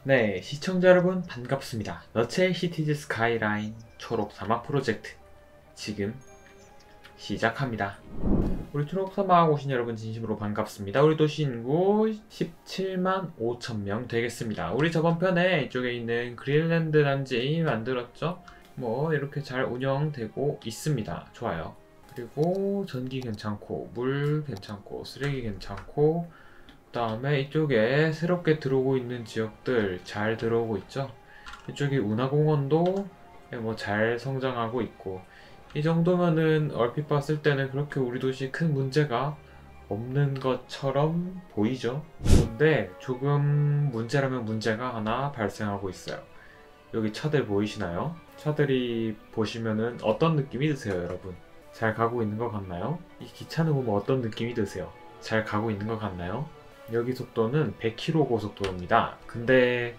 네, 시청자 여러분 반갑습니다. 너츠의 시티즈 스카이라인 초록 사막 프로젝트 지금 시작합니다. 우리 초록 사막 오신 여러분 진심으로 반갑습니다. 우리 도시 인구 17만 5천 명 되겠습니다. 우리 저번 편에 이쪽에 있는 그린랜드 단지 만들었죠? 뭐 이렇게 잘 운영되고 있습니다. 좋아요. 그리고 전기 괜찮고 물 괜찮고 쓰레기 괜찮고 그 다음에 이쪽에 새롭게 들어오고 있는 지역들 잘 들어오고 있죠. 이쪽이 운하공원도 뭐 잘 성장하고 있고, 이 정도면은 얼핏 봤을 때는 그렇게 우리 도시 큰 문제가 없는 것처럼 보이죠. 그런데 조금 문제라면 문제가 하나 발생하고 있어요. 여기 차들 보이시나요? 차들이 보시면은 어떤 느낌이 드세요, 여러분? 잘 가고 있는 것 같나요? 이 기차는 보면 어떤 느낌이 드세요? 잘 가고 있는 것 같나요? 여기 속도는 100km 고속도로입니다. 근데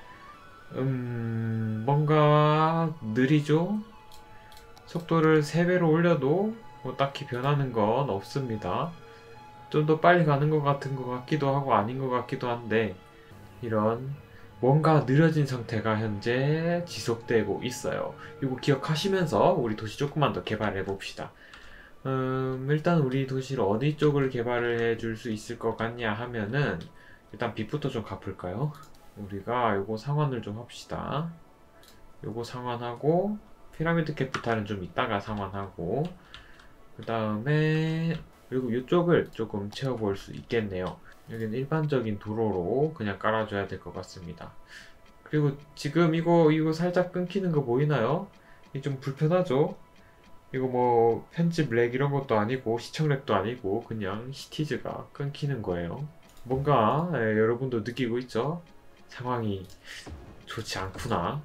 뭔가 느리죠? 속도를 3배로 올려도 뭐 딱히 변하는 건 없습니다. 좀 더 빨리 가는 것 같은 것 같기도 하고 아닌 것 같기도 한데, 이런 뭔가 느려진 상태가 현재 지속되고 있어요. 이거 기억하시면서 우리 도시 조금만 더 개발해 봅시다. 일단 우리 도시를 어디 쪽을 개발을 해줄 수 있을 것 같냐 하면은, 일단 빚부터 좀 갚을까요? 우리가 요거 상환을 좀 합시다. 요거 상환하고 피라미드 캐피탈은 좀 이따가 상환하고, 그 다음에 그리고 이쪽을 조금 채워볼 수 있겠네요. 여기는 일반적인 도로로 그냥 깔아줘야 될 것 같습니다. 그리고 지금 이거 살짝 끊기는 거 보이나요? 이게 좀 불편하죠? 이거 뭐 편집 렉 이런 것도 아니고 시청 렉도 아니고 그냥 시티즈가 끊기는 거예요. 뭔가 여러분도 느끼고 있죠? 상황이 좋지 않구나.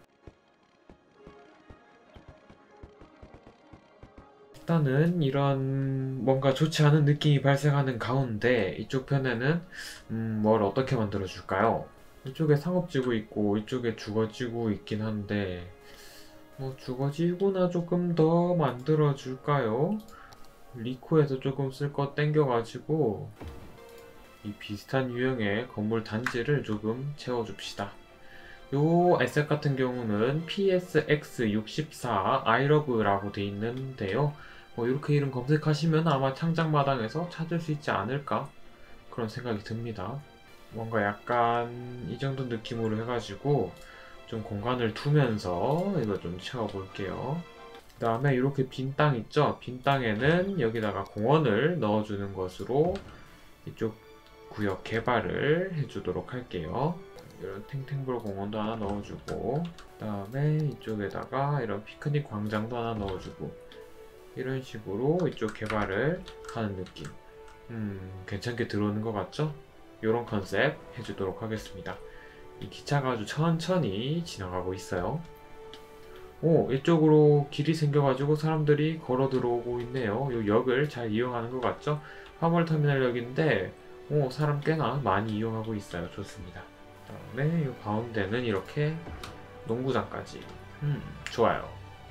일단은 이런 뭔가 좋지 않은 느낌이 발생하는 가운데 이쪽 편에는 뭘 어떻게 만들어 줄까요? 이쪽에 상업지구 있고 이쪽에 주거지구 있긴 한데, 뭐 주거지구나 조금 더 만들어 줄까요? 리코에서 조금 쓸 거 땡겨가지고 이 비슷한 유형의 건물 단지를 조금 채워줍시다. 요 에셋 같은 경우는 PSX64 iLove라고 돼 있는데요. 뭐 이렇게 이름 검색하시면 아마 창작마당에서 찾을 수 있지 않을까 그런 생각이 듭니다. 뭔가 약간 이 정도 느낌으로 해가지고 좀 공간을 두면서 이거 좀 채워볼게요. 그 다음에 이렇게 빈 땅 있죠? 빈 땅에는 여기다가 공원을 넣어주는 것으로 이쪽 구역 개발을 해주도록 할게요. 이런 탱탱볼 공원도 하나 넣어주고, 그 다음에 이쪽에다가 이런 피크닉 광장도 하나 넣어주고, 이런 식으로 이쪽 개발을 하는 느낌. 괜찮게 들어오는 것 같죠? 이런 컨셉 해주도록 하겠습니다. 이 기차가 아주 천천히 지나가고 있어요. 오, 이쪽으로 길이 생겨가지고 사람들이 걸어 들어오고 있네요. 이 역을 잘 이용하는 것 같죠? 화물터미널역인데, 오, 사람 꽤나 많이 이용하고 있어요. 좋습니다. 그다음에 이 가운데는 이렇게 농구장까지. 좋아요.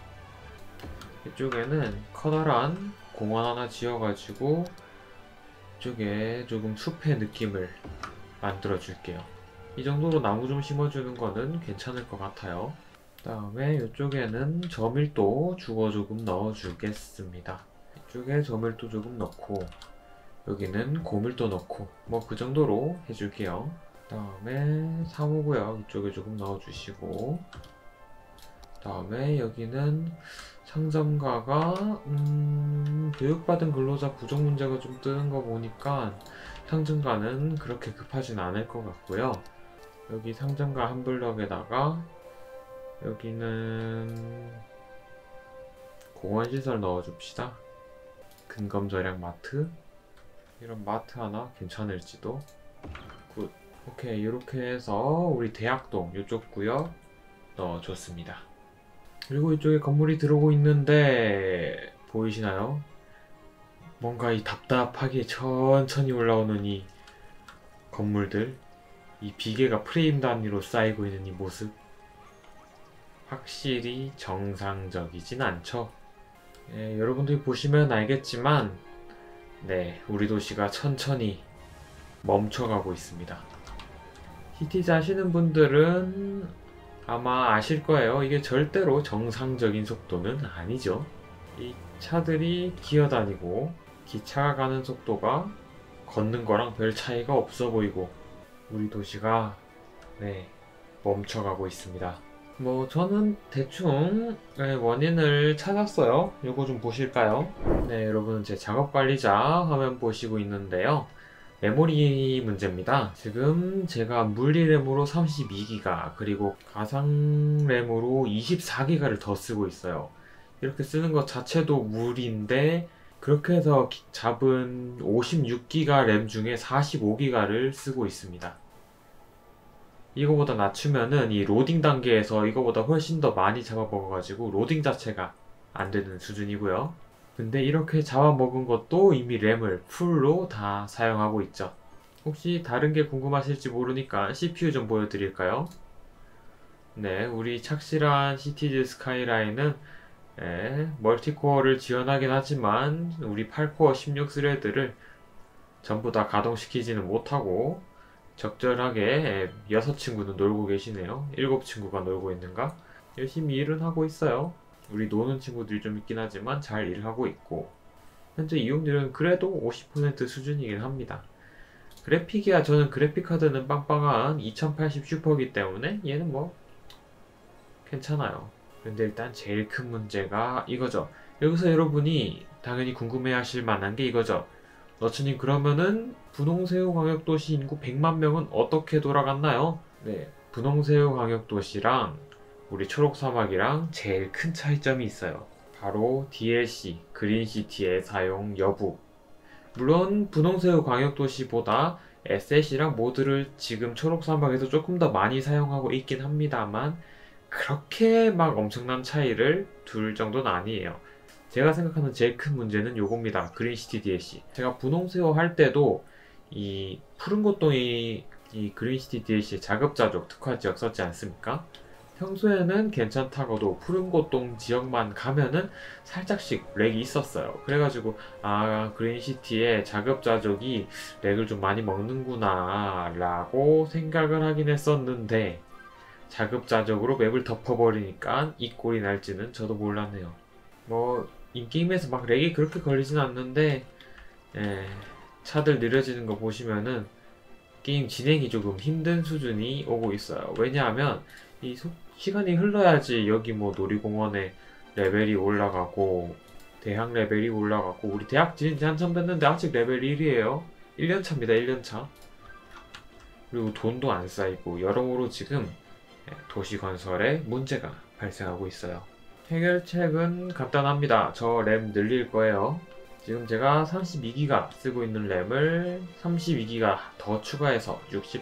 이쪽에는 커다란 공원 하나 지어가지고 이쪽에 조금 숲의 느낌을 만들어 줄게요. 이 정도로 나무 좀 심어주는 거는 괜찮을 것 같아요. 그 다음에 이쪽에는 저밀도 주거 조금 넣어주겠습니다. 이쪽에 저밀도 조금 넣고, 여기는 고밀도 넣고, 뭐 그 정도로 해줄게요. 그 다음에 사무구역 이쪽에 조금 넣어주시고, 그 다음에 여기는 상점가가 교육받은 근로자 부족 문제가 좀 뜨는 거 보니까 상점가는 그렇게 급하진 않을 것 같고요. 여기 상점가 한 블럭에다가 여기는 공원시설 넣어줍시다. 근검절약 마트, 이런 마트 하나 괜찮을지도. 굿. 오케이, 이렇게 해서 우리 대학동 이쪽 구역 넣어줬습니다. 그리고 이쪽에 건물이 들어오고 있는데 보이시나요? 뭔가 이 답답하게 천천히 올라오는 이 건물들, 이 비계가 프레임 단위로 쌓이고 있는 이 모습, 확실히 정상적이진 않죠. 여러분들이 보시면 알겠지만, 네, 우리 도시가 천천히 멈춰가고 있습니다. CTZ 하시는 분들은 아마 아실 거예요. 이게 절대로 정상적인 속도는 아니죠. 이 차들이 기어다니고 기차가 가는 속도가 걷는 거랑 별 차이가 없어 보이고 우리 도시가 네, 멈춰가고 있습니다. 뭐 저는 대충 원인을 찾았어요. 요거 좀 보실까요? 네, 여러분 제 작업관리자 화면 보시고 있는데요. 메모리 문제입니다. 지금 제가 물리램으로 32기가 그리고 가상램으로 24기가를 더 쓰고 있어요. 이렇게 쓰는 것 자체도 무리인데 그렇게 해서 잡은 56기가 램 중에 45기가를 쓰고 있습니다. 이거보다 낮추면은 이 로딩 단계에서 이거보다 훨씬 더 많이 잡아먹어가지고 로딩 자체가 안 되는 수준이고요. 근데 이렇게 잡아먹은 것도 이미 램을 풀로 다 사용하고 있죠. 혹시 다른 게 궁금하실지 모르니까 CPU 좀 보여드릴까요? 네, 우리 착실한 시티즈 스카이라인은 멀티코어를 지원하긴 하지만 우리 8코어 16스레드를 전부 다 가동시키지는 못하고 적절하게 6친구는 놀고 계시네요. 7친구가 놀고 있는가? 열심히 일은 하고 있어요. 우리 노는 친구들이 좀 있긴 하지만 잘 일을 하고 있고 현재 이용률은 그래도 50% 수준이긴 합니다. 그래픽이야 저는 그래픽카드는 빵빵한 2080 슈퍼이기 때문에 얘는 뭐 괜찮아요. 근데 일단 제일 큰 문제가 이거죠. 여기서 여러분이 당연히 궁금해하실 만한 게 이거죠. 너츠님 그러면은 분홍새우 광역도시 인구 100만 명은 어떻게 돌아갔나요? 네, 분홍새우 광역도시랑 우리 초록사막이랑 제일 큰 차이점이 있어요. 바로 DLC, 그린시티의 사용 여부. 물론 분홍새우 광역도시보다 에셋이랑 모드를 지금 초록사막에서 조금 더 많이 사용하고 있긴 합니다만 그렇게 막 엄청난 차이를 둘 정도는 아니에요. 제가 생각하는 제일 큰 문제는 요겁니다. 그린시티 DLC. 제가 분홍새우 할 때도 이 푸른 꽃동이 이 그린시티 DLC의 자급자족 특화 지역 썼지 않습니까? 평소에는 괜찮다고도 푸른 꽃동 지역만 가면은 살짝씩 렉이 있었어요. 그래가지고 아 그린시티의 자급자족이 렉을 좀 많이 먹는구나 라고 생각을 하긴 했었는데 자급자족으로 맵을 덮어버리니까 이 꼴이 날지는 저도 몰랐네요. 뭐 인게임에서 막 렉이 그렇게 걸리진 않는데 차들 느려지는 거 보시면은 게임 진행이 조금 힘든 수준이 오고 있어요. 왜냐하면 이 시간이 흘러야지 여기 뭐 놀이공원에 레벨이 올라가고 대학 레벨이 올라가고 우리 대학 지은 지 한참 됐는데 아직 레벨 1이에요. 1년차입니다. 1년차. 그리고 돈도 안 쌓이고 여러모로 지금 도시 건설에 문제가 발생하고 있어요. 해결책은 간단합니다. 저 램 늘릴 거예요. 지금 제가 32기가 쓰고 있는 램을 32기가 더 추가해서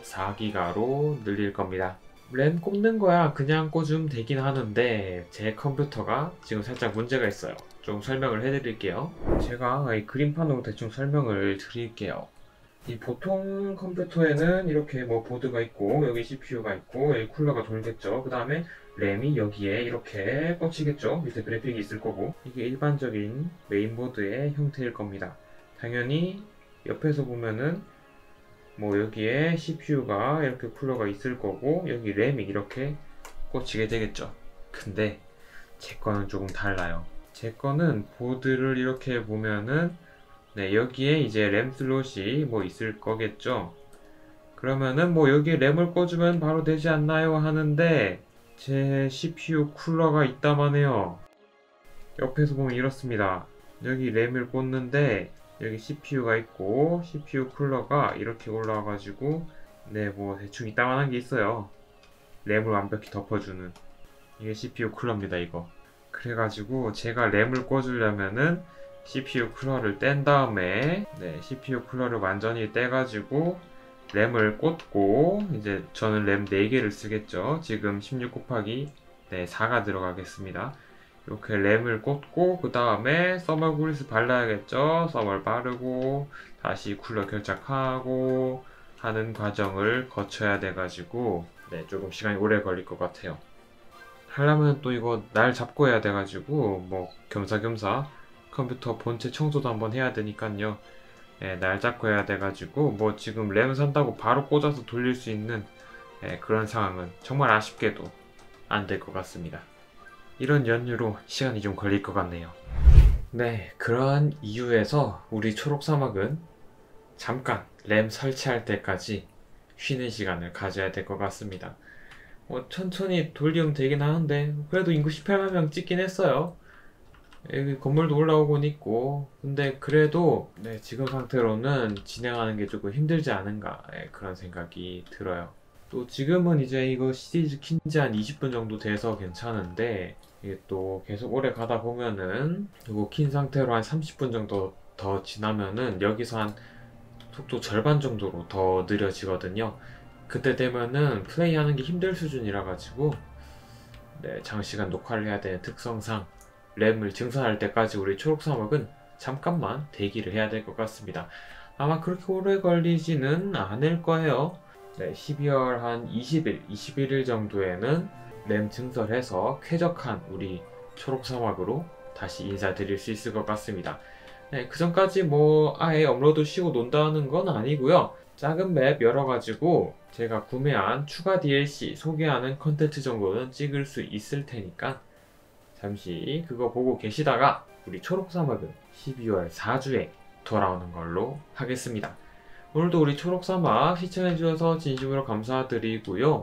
64기가로 늘릴 겁니다. 램 꼽는 거야 그냥 꽂으면 되긴 하는데 제 컴퓨터가 지금 살짝 문제가 있어요. 좀 설명을 해드릴게요. 제가 이 그림판으로 대충 설명을 드릴게요. 이 보통 컴퓨터에는 이렇게 뭐 보드가 있고 여기 CPU가 있고 여기 쿨러가 돌겠죠. 그 다음에 램이 여기에 이렇게 꽂히겠죠. 밑에 그래픽이 있을 거고 이게 일반적인 메인보드의 형태일 겁니다. 당연히 옆에서 보면은 뭐 여기에 CPU가 이렇게 쿨러가 있을 거고 여기 램이 이렇게 꽂히게 되겠죠. 근데 제 거는 조금 달라요. 제 거는 보드를 이렇게 보면은 네, 여기에 이제 램 슬롯이 뭐 있을 거겠죠. 그러면은 뭐 여기에 램을 꽂으면 바로 되지 않나요? 하는데 제 CPU 쿨러가 있다만 해요. 옆에서 보면 이렇습니다. 여기 램을 꽂는데 여기 CPU가 있고 CPU 쿨러가 이렇게 올라와가지고 네, 뭐 대충 이따만 한 게 있어요. 램을 완벽히 덮어주는 이게 CPU 쿨러입니다, 이거. 그래가지고 제가 램을 꽂으려면은 CPU 쿨러를 뗀 다음에 CPU 쿨러를 완전히 떼가지고 램을 꽂고 이제 저는 램 4개를 쓰겠죠. 지금 16 곱하기 4가 들어가겠습니다. 이렇게 램을 꽂고 그 다음에 서멀 그리스 발라야겠죠. 서멀 바르고 다시 쿨러 결착하고 하는 과정을 거쳐야 돼가지고 조금 시간이 오래 걸릴 것 같아요. 하려면 또 이거 날 잡고 해야 돼가지고 뭐 겸사겸사 컴퓨터 본체 청소도 한번 해야 되니까요. 날 잡고 해야 돼가지고 뭐 지금 램 산다고 바로 꽂아서 돌릴 수 있는 그런 상황은 정말 아쉽게도 안 될 것 같습니다. 이런 연유로 시간이 좀 걸릴 것 같네요. 네, 그러한 이유에서 우리 초록사막은 잠깐 램 설치할 때까지 쉬는 시간을 가져야 될 것 같습니다. 천천히 돌리면 되긴 하는데 그래도 인구 18만 명 찍긴 했어요. 여기 건물도 올라오곤 있고, 근데 그래도 지금 상태로는 진행하는 게 조금 힘들지 않은가, 그런 생각이 들어요. 또 지금은 이제 이거 시리즈 킨지 한 20분 정도 돼서 괜찮은데, 이게 또 계속 오래 가다 보면은 이거 킨 상태로 한 30분 정도 더 지나면은 여기서 한 속도 절반 정도로 더 느려지거든요. 그때 되면은 플레이하는 게 힘들 수준이라 가지고 장시간 녹화를 해야 되는 특성상 램을 증산할 때까지 우리 초록사막은 잠깐만 대기를 해야 될 것 같습니다. 아마 그렇게 오래 걸리지는 않을 거예요. 12월 한 20일, 21일 정도에는 램 증설해서 쾌적한 우리 초록사막으로 다시 인사드릴 수 있을 것 같습니다. 그 전까지 뭐 아예 업로드 쉬고 논다는 건 아니고요. 작은 맵 열어가지고 제가 구매한 추가 DLC 소개하는 컨텐츠 정도는 찍을 수 있을 테니까 잠시 그거 보고 계시다가 우리 초록사막은 12월 4주에 돌아오는 걸로 하겠습니다. 오늘도 우리 초록사막 시청해주셔서 진심으로 감사드리고요.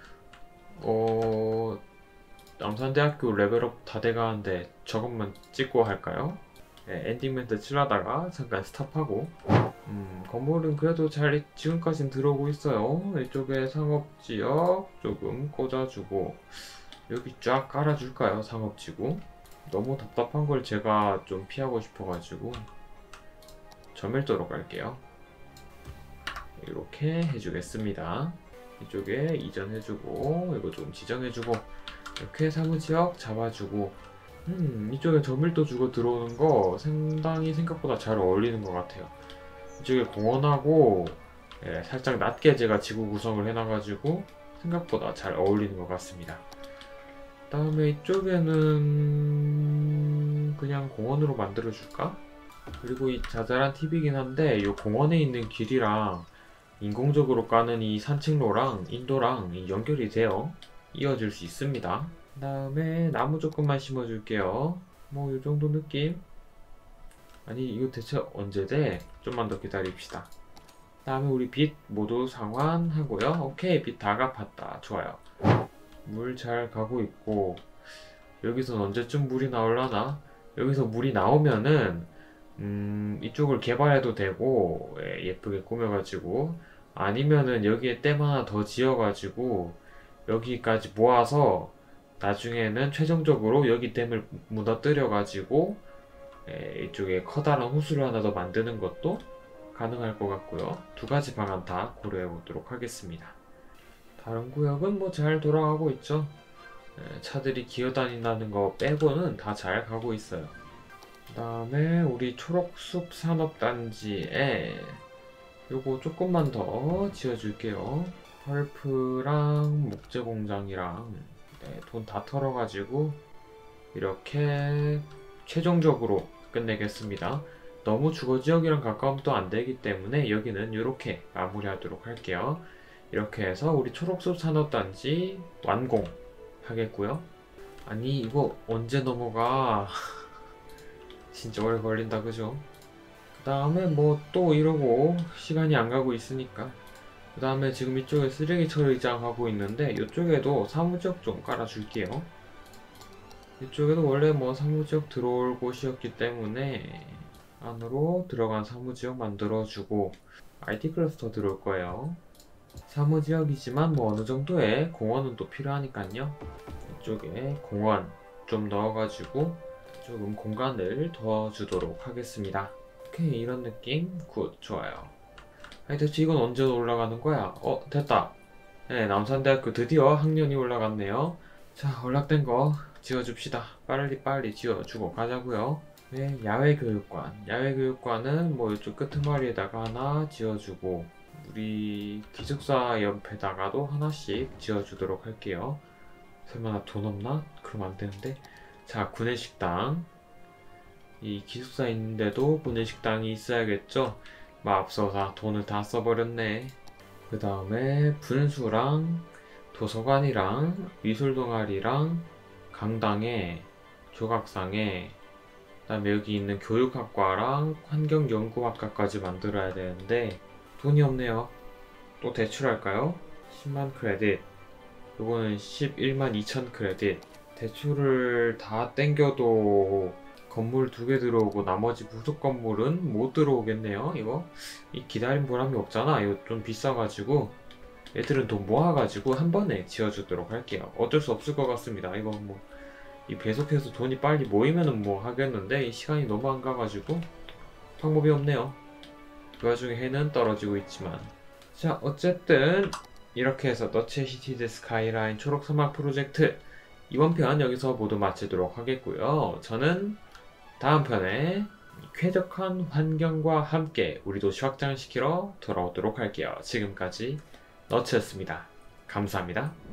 남산대학교 레벨업 다 돼가는데 저것만 찍고 할까요? 엔딩 멘트 칠하다가 잠깐 스탑하고 건물은 그래도 잘 지금까진 들어오고 있어요. 이쪽에 상업지역 조금 꽂아주고 여기 쫙 깔아줄까요? 상업지구. 너무 답답한 걸 제가 좀 피하고 싶어가지고 저밀도로 갈게요. 이렇게 해주겠습니다. 이쪽에 이전해주고 이거 좀 지정해주고 이렇게 사무지역 잡아주고 이쪽에 저밀도 주고 들어오는 거 상당히 생각보다 잘 어울리는 것 같아요. 이쪽에 공원하고 살짝 낮게 제가 지구 구성을 해놔가지고 생각보다 잘 어울리는 것 같습니다. 다음에 이쪽에는 그냥 공원으로 만들어줄까? 그리고 이 자잘한 팁이긴 한데 이 공원에 있는 길이랑 인공적으로 까는 이 산책로랑 인도랑 연결이 돼요. 이어질 수 있습니다. 그 다음에 나무 조금만 심어줄게요. 뭐 이 정도 느낌? 아니 이거 대체 언제 돼? 좀만 더 기다립시다. 그 다음에 우리 빛 모두 상환하고요. 오케이, 빛 다 갚았다. 좋아요. 물 잘 가고 있고 여기선 언제쯤 물이 나올라나? 여기서 물이 나오면은 이쪽을 개발해도 되고 예쁘게 꾸며가지고 아니면은 여기에 댐 하나 더 지어가지고 여기까지 모아서 나중에는 최종적으로 여기 댐을 무너뜨려가지고 이쪽에 커다란 호수를 하나 더 만드는 것도 가능할 것 같고요. 두 가지 방안 다 고려해 보도록 하겠습니다. 다른 구역은 뭐 잘 돌아가고 있죠. 차들이 기어다닌다는 거 빼고는 다 잘 가고 있어요. 그 다음에 우리 초록숲 산업단지에 요거 조금만 더 지어줄게요. 펄프랑 목재공장이랑 돈 다 털어가지고 이렇게 최종적으로 끝내겠습니다. 너무 주거지역이랑 가까우면 또 안되기 때문에 여기는 이렇게 마무리하도록 할게요. 이렇게 해서 우리 초록숲 산업단지 완공하겠고요. 아니 이거 언제 넘어가? 진짜 오래 걸린다 그죠? 그 다음에 뭐 또 이러고 시간이 안 가고 있으니까 그 다음에 지금 이쪽에 쓰레기 처리장 하고 있는데 이쪽에도 사무지역 좀 깔아줄게요. 이쪽에도 원래 뭐 사무지역 들어올 곳이었기 때문에 안으로 들어간 사무지역 만들어주고 IT 클러스터 들어올 거예요. 사무지역이지만 뭐 어느 정도의 공원은 또 필요하니까요. 이쪽에 공원 좀 넣어가지고 조금 공간을 더 주도록 하겠습니다. 오케이, 이런 느낌 굿, 좋아요. 아니 대체 이건 언제 올라가는 거야? 됐다. 남산대학교 드디어 학년이 올라갔네요. 자, 연락된 거 지어줍시다. 빨리 지어주고 가자고요. 야외교육관. 야외교육관은 뭐 이쪽 끄트머리에다가 하나 지어주고 우리 기숙사 옆에다가도 하나씩 지어주도록 할게요. 설마 나 돈 없나? 그럼 안 되는데. 자, 구내식당. 이 기숙사 있는데도 구내식당이 있어야겠죠? 앞서서 돈을 다 써버렸네. 그 다음에 분수랑 도서관이랑 미술 동아리랑 강당에 조각상에 그다음에 여기 있는 교육학과랑 환경연구학과까지 만들어야 되는데 돈이 없네요. 또 대출할까요? 10만 크레딧. 요거는 11만 2천 크레딧. 대출을 다 땡겨도 건물 2개 들어오고 나머지 부속 건물은 못 들어오겠네요. 이거 이 기다림 보람이 없잖아. 이거 좀 비싸가지고 애들은 돈 모아가지고 한 번에 지어주도록 할게요. 어쩔 수 없을 것 같습니다. 이거 뭐 이 배속해서 돈이 빨리 모이면은 뭐 하겠는데 이 시간이 너무 안 가가지고 방법이 없네요. 그 와중에 해는 떨어지고 있지만 자 어쨌든 이렇게 해서 너츠의 시티드 스카이라인 초록사막 프로젝트 이번 편 여기서 모두 마치도록 하겠고요. 저는 다음 편에 쾌적한 환경과 함께 우리 도시 확장시키러 돌아오도록 할게요. 지금까지 너츠였습니다. 감사합니다.